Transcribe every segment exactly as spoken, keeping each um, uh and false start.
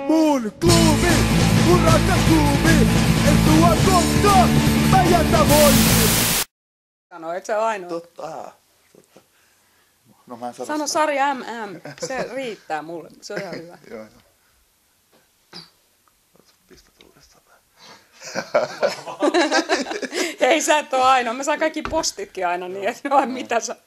Mun klubi, mun rakas klubi, et sua kohta, mä jätän voimin. Sano, et sä ainoa. Totta, totta. No mä en sano Sano sitä. Sari M M, se riittää mulle, se on ihan hyvä. Joo, joo. Pistä uudestaan päin. Hei, sä et oo ainoa, mä saan kaikki postitkin aina niin, että no, mitä sä...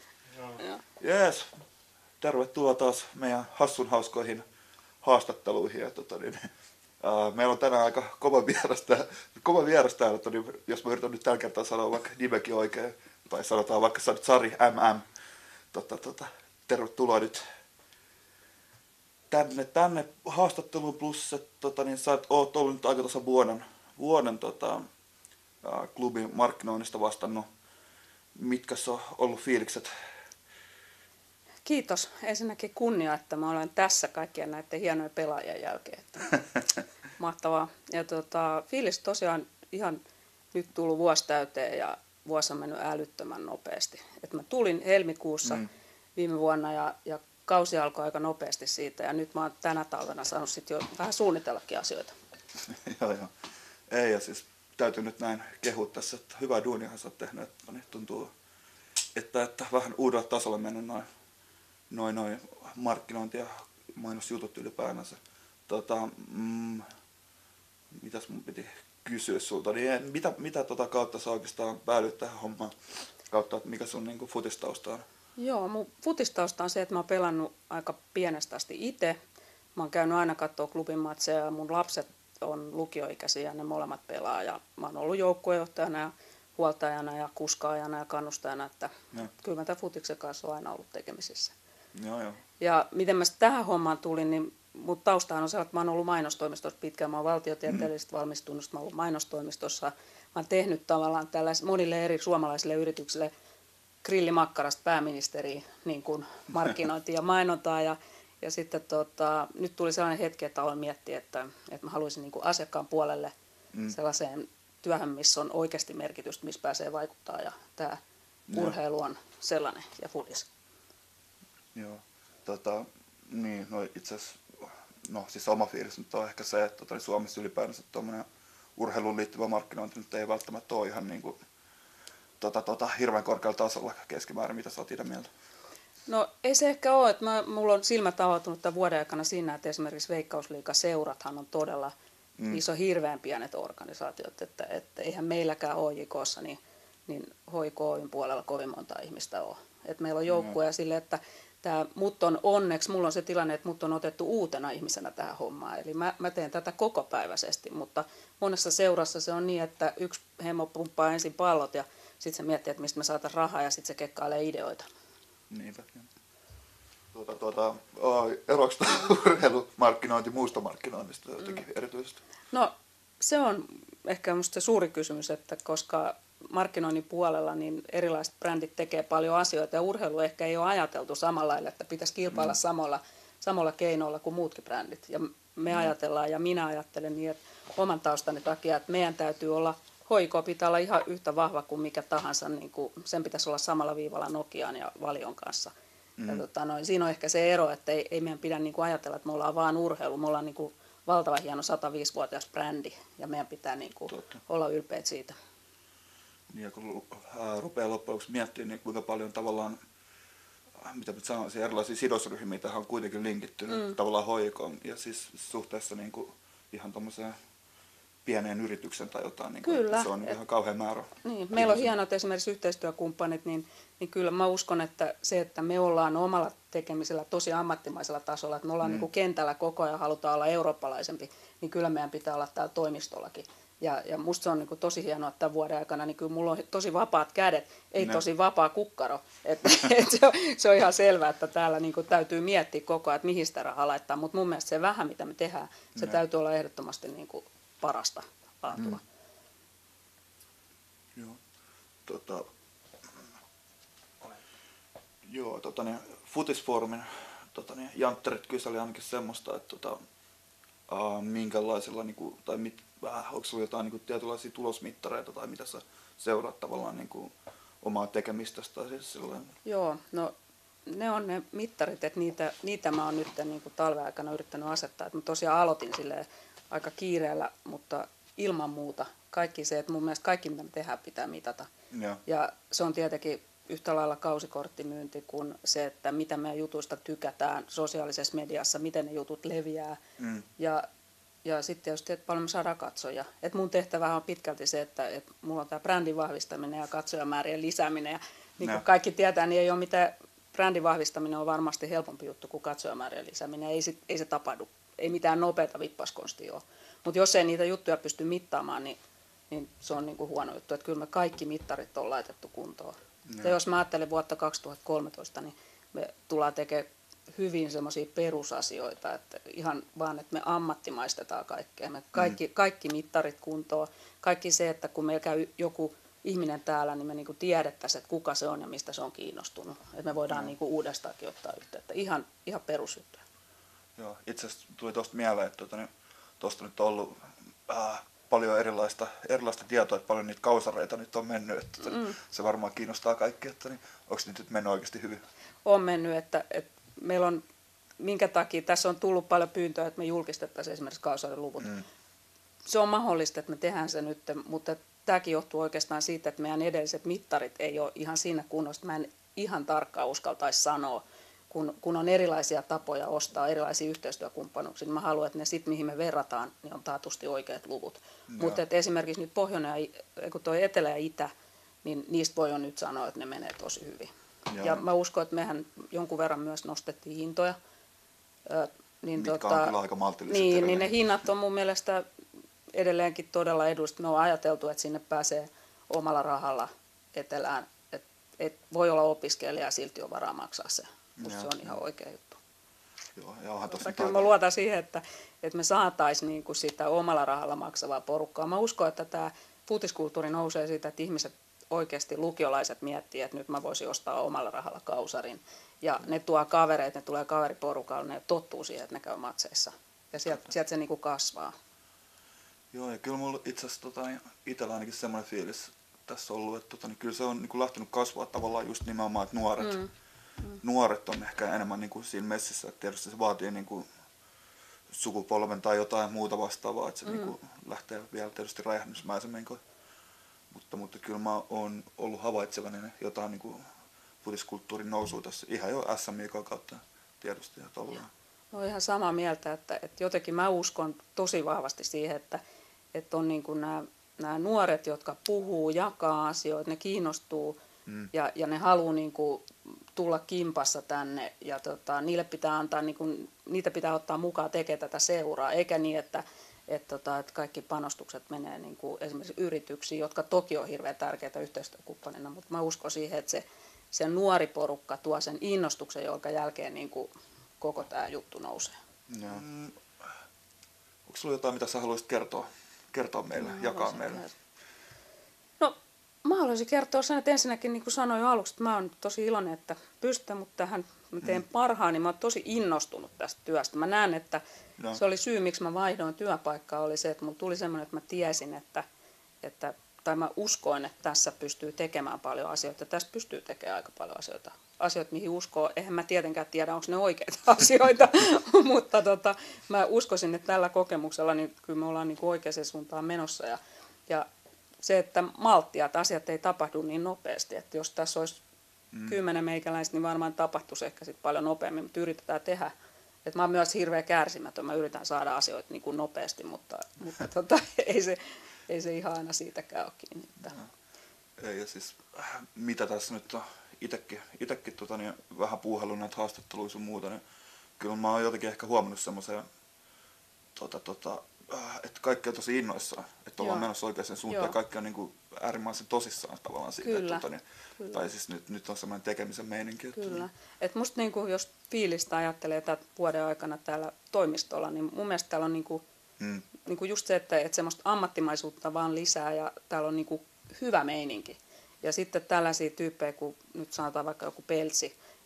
Jees, tervetuloa taas meidän hassun hauskoihin haastatteluihin. Ja, tota, niin, ää, meillä on tänään aika kova vieras, tää, kova vieras täällä, tota, niin, jos mä yritän nyt tällä kertaa sanoa vaikka nimekin oikein, tai sanotaan vaikka sä nyt Sari M M. Tota, tota, tervetuloa nyt tänne, tänne haastatteluun, plus että tota, niin, sä oot ollut nyt aika tuossa vuoden, vuoden tota, ää, klubin markkinoinnista vastannut. Mitkä on ollut fiilikset? Kiitos. Ensinnäkin kunnia, että mä olen tässä kaikkien näiden hienojen pelaajien jälkeen. Että mahtavaa. Ja tota, fiilis tosiaan ihan nyt tullut vuosi täyteen ja vuosi on mennyt älyttömän nopeasti. Et mä tulin helmikuussa mm. viime vuonna ja, ja kausi alkoi aika nopeasti siitä. Ja nyt mä oon tänä talvena saanut sit jo vähän suunnitellakin asioita. Joo, joo. Ei, ja siis täytyy nyt näin kehua tässä, että hyvää duuniahan sä oot tehnyt, että niin tuntuu, että, että vähän uudella tasolla mennyt noin noin noi markkinointi- ja mainosjutut ylipäänsä. Tota, mm, mitäs mun piti kysyä sulta, niin mitä, mitä tota kautta sä oikeastaan päädyit tähän hommaan kautta, että mikä sun niinku futistausta on? Joo, mun futistausta on se, että mä oon pelannut aika pienestä asti itse. Mä oon käynyt aina katsoa klubin matseja ja mun lapset on lukioikäisiä ja ne molemmat pelaa. Ja mä oon ollut joukkuejohtajana ja huoltajana ja kuskaajana ja kannustajana, että ja. Kyllä mä tämän futiksen kanssa oon aina ollut tekemisissä. Joo, joo. Ja miten mä tähän hommaan tulin, niin mun taustahan on se, että mä oon ollut mainostoimistossa pitkään. Mä oon valtiotieteellisesti mm. valmistunut, mä oon ollut mainostoimistossa. Mä oon tehnyt tavallaan monille eri suomalaisille yrityksille grillimakkarasta pääministeriin niin kuin markkinointia ja mainontaa. Ja, ja sitten tota, nyt tuli sellainen hetki, että aloin miettiä, että, että mä haluaisin niin kuin asiakkaan puolelle mm. sellaiseen työhön, missä on oikeasti merkitystä, missä pääsee vaikuttaa. Ja tämä urheilu on sellainen ja fudis. Joo, tota, niin, no itse asiassa, no siis oma fiilis nyt on ehkä se, että tota, Suomessa ylipäänsä tuommoinen urheiluun liittyvä markkinointi nyt ei välttämättä ole ihan niin kuin, tota, tota, hirveän korkealla tasolla keskimäärin, mitä sä oot itse mieltä? No ei se ehkä ole, että mä, mulla on silmät avautunut tämän vuoden aikana siinä, että esimerkiksi Veikkausliiga-seurathan on todella, mm. niissä on hirveän pienet organisaatiot, että, että eihän meilläkään H J K:ssa niin, niin H J K:n puolella kovin monta ihmistä ole. Että meillä on joukkueja mm. sille, että Tää, mut on onneksi, mulla on se tilanne, että mut on otettu uutena ihmisenä tähän hommaan. Eli mä, mä teen tätä kokopäiväisesti, mutta monessa seurassa se on niin, että yksi hemmo pumppaa ensin pallot ja sitten se miettii, että mistä me saataisiin rahaa ja sitten se kekkailee ideoita. Niinpä. Tuota, tuota, eroako urheilumarkkinointi muusta markkinoinnista jotenkin mm. erityisesti? No se on ehkä musta se suuri kysymys, että koska markkinoinnin puolella niin erilaiset brändit tekee paljon asioita ja urheilu ehkä ei ole ajateltu samalla lailla, että pitäisi kilpailla mm. samalla, samalla keinoilla kuin muutkin brändit. Ja me mm. ajatellaan ja minä ajattelen niin, että oman taustani takia, että meidän täytyy olla, H I K pitää olla ihan yhtä vahva kuin mikä tahansa, niin kuin sen pitäisi olla samalla viivalla Nokian ja Valion kanssa. Mm. Ja tota, no, siinä on ehkä se ero, että ei, ei meidän pidä niin kuin ajatella, että me ollaan vaan urheilu, me ollaan niin kuin valtava hieno sataviisivuotias brändi ja meidän pitää niin kuin olla ylpeät siitä. Ja kun äh, rupeaa loppujen lopuksi miettimään, niin kuinka paljon tavallaan, äh, mitä nyt sanoisin, erilaisia sidosryhmiä tähän on kuitenkin linkittynyt mm. tavallaan hoikoon ja siis suhteessa niin kuin ihan tommoseen pieneen yrityksen tai jotain, niin kuin, kyllä, se on et, ihan kauhean määrä. Niin, meillä on hienot esimerkiksi yhteistyökumppanit, niin, niin kyllä mä uskon, että se, että me ollaan omalla tekemisellä tosi ammattimaisella tasolla, että me ollaan mm. niin kuin kentällä koko ajan, halutaan olla eurooppalaisempi, niin kyllä meidän pitää olla täällä toimistollakin. Ja, ja musta se on niin kuin tosi hienoa, että tämän vuoden aikana niin kyllä mulla on tosi vapaat kädet, ei ne. Tosi vapaa kukkaro. Et, et se, on, se on ihan selvää, että täällä niin kuin täytyy miettiä koko ajan, että mihin sitä rahaa laittaa. Mutta mun mielestä se vähän, mitä me tehdään, se ne. Täytyy olla ehdottomasti niin kuin parasta laatua. Mm. Joo, tota, joo, tota niin, Futisfoorumin tota niin, jantterit kyseli ainakin semmoista, että tota, uh, minkälaisilla, niin kuin, tai mit, äh, onko sulla jotain niin kuin, tietynlaisia tulosmittareita tai mitä sä seuraat tavallaan niin kuin, omaa tekemistäsi tai siis silloin? Joo, no ne on ne mittarit, että niitä, niitä mä oon nyt niin kuin talven aikana yrittänyt asettaa. Et mä tosiaan aloitin silleen aika kiireellä, mutta ilman muuta kaikki se, että mun mielestä kaikki mitä me tehdään pitää mitata. Ja, Ja se on tietenkin yhtä lailla kausikorttimyynti kuin se, että mitä meidän jutuista tykätään sosiaalisessa mediassa, miten ne jutut leviää. mm, Ja, ja sitten tietysti, että paljon me saadaan katsoja. Et mun tehtävä on pitkälti se, että, että mulla on tämä brändin vahvistaminen ja katsojamäärien lisääminen. Ja niin kuin No. kaikki tietää, niin ei ole mitään, brändin vahvistaminen on varmasti helpompi juttu kuin katsojamäärien lisääminen. Ei, sit, ei se tapahdu, ei mitään nopeata vippaskonstia ole. Mutta jos ei niitä juttuja pysty mittaamaan, niin, niin se on niin kuin huono juttu. Että kyllä me kaikki mittarit on laitettu kuntoon. No. Ja jos mä ajattelen vuotta kaksituhattakolmetoista, niin me tullaan tekemään hyvin semmoisia perusasioita, että ihan vaan, että me ammattimaistetaan kaikkea. Me kaikki, mm. kaikki mittarit kuntoon, kaikki se, että kun meillä käy joku ihminen täällä, niin me niinku tiedettäisiin, että kuka se on ja mistä se on kiinnostunut. Että me voidaan mm. niinku uudestaankin ottaa yhteyttä. Ihan, ihan perusjuttuja. joo, itse asiassa tuli tuosta mieleen, että tuota, niin, tuosta nyt on ollut äh, paljon erilaista, erilaista tietoa, että paljon niitä kausareita nyt on mennyt. Että, tuota, mm. Se varmaan kiinnostaa kaikki, että niin, onko niitä nyt mennyt oikeasti hyvin? On mennyt, että, että meillä on, minkä takia tässä on tullut paljon pyyntöä, että me julkistettaisiin esimerkiksi kausariluvut. Mm. Se on mahdollista, että me tehdään se nyt, mutta tämäkin johtuu oikeastaan siitä, että meidän edelliset mittarit ei ole ihan siinä kunnossa. Mä en ihan tarkkaan uskaltaisi sanoa, kun, kun on erilaisia tapoja ostaa, erilaisia yhteistyökumppanuuksia, niin mä haluan, että ne sit, mihin me verrataan, niin on taatusti oikeat luvut. No. Mutta esimerkiksi nyt Pohjoinen ja kun toi Etelä ja Itä, niin niistä voi jo nyt sanoa, että ne menee tosi hyvin. Joo. Ja mä uskon, että mehän jonkun verran myös nostettiin hintoja. Ö, niin Mitkä tota, on kyllä aika maltilliset. Niin, niin ne hinnat on mun mielestä edelleenkin todella edullista. Me on ajateltu, että sinne pääsee omalla rahalla etelään. Et, et voi olla opiskelija ja silti on varaa maksaa se. Musta se on ihan oikea juttu. Joo, ja onhan tosi Kyllä mä luotan siihen, että, että me saataisiin niinku sitä omalla rahalla maksavaa porukkaa. Mä uskon, että tämä futiskulttuuri nousee siitä, että ihmiset oikeasti lukiolaiset miettii, että nyt mä voisin ostaa omalla rahalla kausarin. Ja ne tuo kavereita, ne tulee kaveriporukalla, ne tottuu siihen, että ne käy matseissa. Ja sieltä, sieltä se niinku kasvaa. Joo, ja kyllä mulla itse asiassa tota, itsellä ainakin semmoinen fiilis tässä ollut, että tota, niin kyllä se on niin kuin lähtenyt kasvaa tavallaan just nimenomaan, että nuoret, mm. Mm. nuoret on ehkä enemmän niin kuin siinä messissä, että tietysti se vaatii niin kuin sukupolven tai jotain muuta vastaavaa, että se mm. niin kuin lähtee vielä tietysti räjähdysmäisemmin. Mutta, mutta kyllä mä oon ollut havaitsevainen jotain niin kuin futiskulttuurin nousua tässä ihan jo S M I K:n kautta tietysti. No ihan samaa mieltä, että, että jotenkin mä uskon tosi vahvasti siihen, että, että on niin kuin nämä, nämä nuoret, jotka puhuu, jakaa asioita, ne kiinnostuu mm. ja, ja ne haluaa niin kuin tulla kimpassa tänne ja tota, niille pitää antaa, niin kuin, niitä pitää ottaa mukaan tekemään tätä seuraa, eikä niin, että Että, tota, että kaikki panostukset menee niin kuin esimerkiksi yrityksiin, jotka toki on hirveän tärkeitä yhteistyökumppanina, mutta mä uskon siihen, että se, se nuori porukka tuo sen innostuksen, jonka jälkeen niin kuin koko tämä juttu nousee. Mm. Onko sulla jotain, mitä sä haluaisit kertoa, kertoa meille, no, jakaa meille? No, mä haluaisin kertoa sen, että ensinnäkin niin kuin sanoin jo aluksi, että mä oon tosi iloinen, että pystyn, mutta tähän mä teen mm. parhaani, mä oon tosi innostunut tästä työstä. Mä näen, että no. se oli syy, miksi mä vaihdoin työpaikkaa, oli se, että mulla tuli semmoinen, että mä tiesin, että, että tai mä uskoin, että tässä pystyy tekemään paljon asioita. Tässä pystyy tekemään aika paljon asioita. Asioita, mihin uskoo. Eihän mä tietenkään tiedä, onko ne oikeita asioita, mutta tota, mä uskoisin, että tällä kokemuksella niin kyllä me ollaan niin kuin oikeaan suuntaan menossa. Ja, ja se, että malttia, että asiat ei tapahdu niin nopeasti. Että jos tässä olisi mm. kymmenen meikäläistä, niin varmaan tapahtuisi ehkä sit paljon nopeammin, mutta yritetään tehdä. Et mä oon myös hirveän kärsimätön. Mä yritän saada asioita niin kuin nopeasti, mutta, mutta tota, ei, se, ei se ihan aina siitäkään ole kiinni. No. Ei, ja siis mitä tässä nyt on itekin, itekin tota, niin vähän puuhailu näitä haastatteluja sun muuta, niin kyllä mä oon jotenkin ehkä huomannut semmoisen, tota, tota, että kaikki on tosi innoissaan, että ollaan Joo. menossa oikeaan suuntaan ja kaikki on niin kuin äärimmäisen tosissaan tavallaan siitä. Kyllä. Että, tota, niin, Kyllä. Tai siis nyt, nyt on semmoinen tekemisen meininki. Kyllä. Et musta niinku, jos fiilistä ajattelee tätä vuoden aikana täällä toimistolla, niin mun mielestä täällä on niinku, hmm. niinku just se, että, että semmoista ammattimaisuutta vaan lisää ja täällä on niinku hyvä meininki. Ja sitten tällaisia tyyppejä, kun nyt sanotaan vaikka joku Peltsi,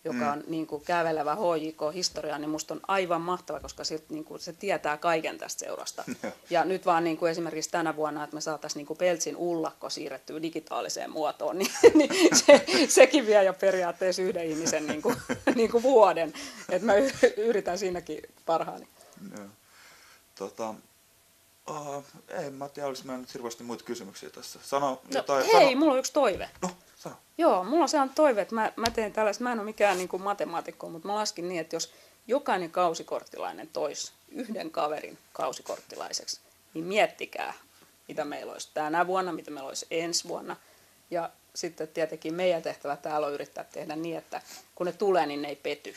joka on niin kuin kävelevä H J K-historia, niin musta on aivan mahtava, koska se, niin kuin, se tietää kaiken tästä seurasta. Ja nyt vaan niin kuin esimerkiksi tänä vuonna, että me saataisiin niin kuin Peltsin ullakko siirrettyä digitaaliseen muotoon, niin, niin se, sekin vie jo periaatteessa yhden ihmisen niin kuin, niin kuin vuoden. Että mä yritän siinäkin parhaani. Joo. Tota, uh, ei, mä tiedä, olisi meillä nyt hirveästi muita kysymyksiä tässä. Sano no, jotain. Hei, sano... mulla on yksi toive. No, sano. Joo, mulla on sellainen toive, että mä, mä teen tällaista, mä en ole mikään niin kuin matemaatikko, mutta mä laskin niin, että jos jokainen kausikorttilainen toisi yhden kaverin kausikorttilaiseksi, niin miettikää, mitä meillä olisi tänä vuonna, mitä meillä olisi ensi vuonna. Ja sitten tietenkin meidän tehtävä täällä on yrittää tehdä niin, että kun ne tulee, niin ne ei pety.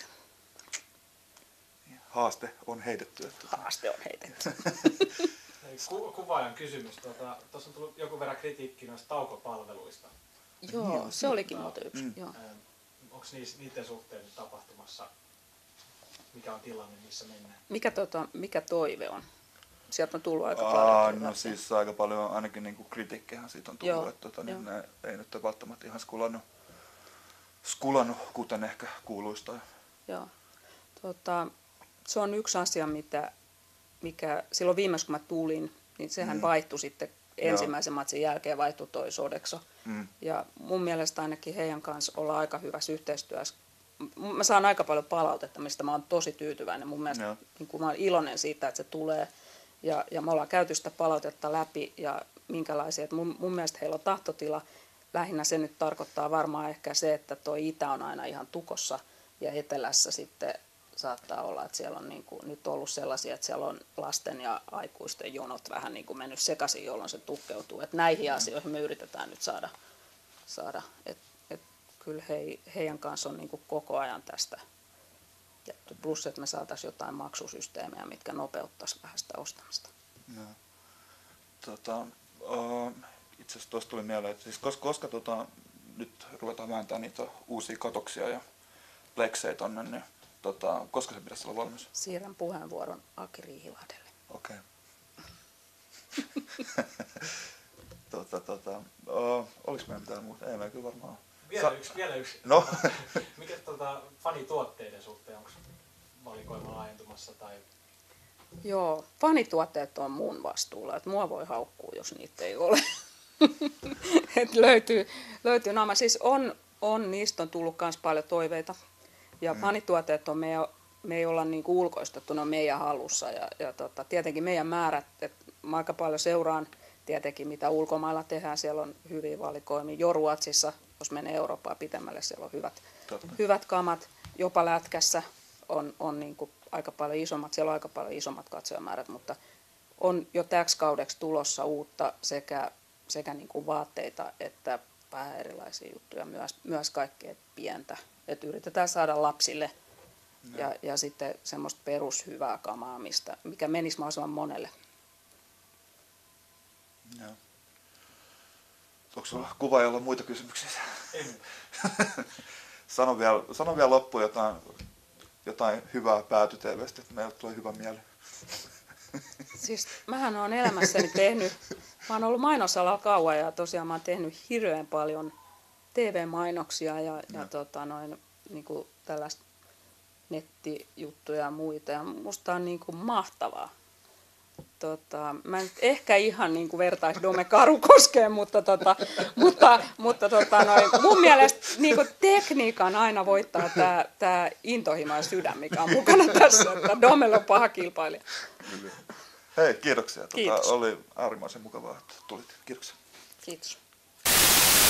Haaste on heitetty. Että... Haaste on heitetty. Ku, kuvaajan kysymys. Tuota, tuossa on tullut jonkun verran kritiikkiä noista taukopalveluista. Joo, se olikin muuten yksi. Mm. Onko niiden suhteen nyt tapahtumassa, mikä on tilanne, missä mennään? Mikä, tota, mikä toive on? Sieltä on tullut aika Aa, paljon. no siis aika paljon, ainakin niin kuin kritiikkihän siitä on tullut, joo, että tota, niin ne ei nyt ole välttämättä ihan skulannut, skulannut kuten ehkä kuuluisi. Tai... Joo. Tota, se on yksi asia, mitä, mikä silloin viimeksi kun mä tulin, niin sehän mm. vaihtui sitten ensimmäisen matsin jälkeen vaihtui toi Sodexo. Mm. Ja mun mielestä ainakin heidän kanssa ollaan aika hyvässä yhteistyössä. Mä saan aika paljon palautetta, mistä mä oon tosi tyytyväinen. Mun mielestä niin mä oon iloinen siitä, että se tulee. Ja, ja me ollaan käyty sitä palautetta läpi ja minkälaisia. Että mun, mun mielestä heillä on tahtotila. Lähinnä se nyt tarkoittaa varmaan ehkä se, että toi itä on aina ihan tukossa ja etelässä sitten saattaa olla, että siellä on niin kuin nyt ollut sellaisia, että siellä on lasten ja aikuisten jonot vähän niin kuin mennyt sekaisin, jolloin se tukkeutuu. Että näihin asioihin me yritetään nyt saada, saada. että et kyllä he, heidän kanssa on niin kuin koko ajan tästä. Plus, että me saataisiin jotain maksusysteemejä, mitkä nopeuttaisiin vähän sitä ostamista. No. Tota, uh, itse asiassa tuosta tuli mieleen, että siis koska, koska tota, nyt ruvetaan vääntämään niitä uusia katoksia ja pleksejä tonne, niin tota, koska se pitäisi olla valmis? Siirrän puheenvuoron Aki Riihilahdelle. Okei. Okay. tota, tota, uh, oliko meillä mitään muuta? Ei meillä kyllä varmaan. Vielä Sa- yksi, vielä yksi. No. Mikä tota, fanituotteiden suhteen, onko valikoima laajentumassa tai? Joo, fanituotteet on mun vastuulla, että mua voi haukkua, jos niitä ei ole. Et löytyy, löytyy nämä. Siis on, on, niistä on tullut myös paljon toiveita. Ja mm. fanituotteet on meidän, me ei olla niinku ulkoistettu, ne on meidän halussa. Ja, ja tota, tietenkin meidän määrät, että mä aika paljon seuraan tietenkin mitä ulkomailla tehdään, siellä on hyviä valikoimia. Jo Ruotsissa, jos menee Eurooppaa pitemmälle, siellä on hyvät, hyvät kamat. Jopa lätkässä on, on niin kuin aika paljon isommat, siellä on aika paljon isommat katsojamäärät, mutta on jo täksi kaudeksi tulossa uutta sekä, sekä niin kuin vaatteita että vähän erilaisia juttuja, myös, myös kaikkea pientä. Et yritetään saada lapsille no. ja, ja sitten semmoista perushyvää kamaa, mistä, mikä menisi mahdollisimman monelle. Joo. Onko sulla kuvaajalla muita kysymyksiä? Ei. sano, vielä, sano vielä loppuun jotain, jotain hyvää pääty-T V:stä, että meille tulee hyvä mieli. Siis mähän olen elämässäni tehnyt, mä oon ollut mainosalalla kauan ja tosiaan mä oon tehnyt hirveän paljon T V-mainoksia ja, ja tota noin, niin kuin tällaista nettijuttuja ja muita ja musta on niin kuin mahtavaa. Tota, mä en ehkä ihan niin kuin vertaisi Dome Karukoskeen, mutta, tota, mutta, mutta tota, noin, mun mielestä niin kuin tekniikan aina voittaa tämä tää intohimo ja sydän, mikä on mukana tässä. Että Domella on paha kilpailija. Hei, kiitoksia. Kiitos. Tota, oli äärimmäisen mukavaa, että tulit. Kiitoksia. Kiitos.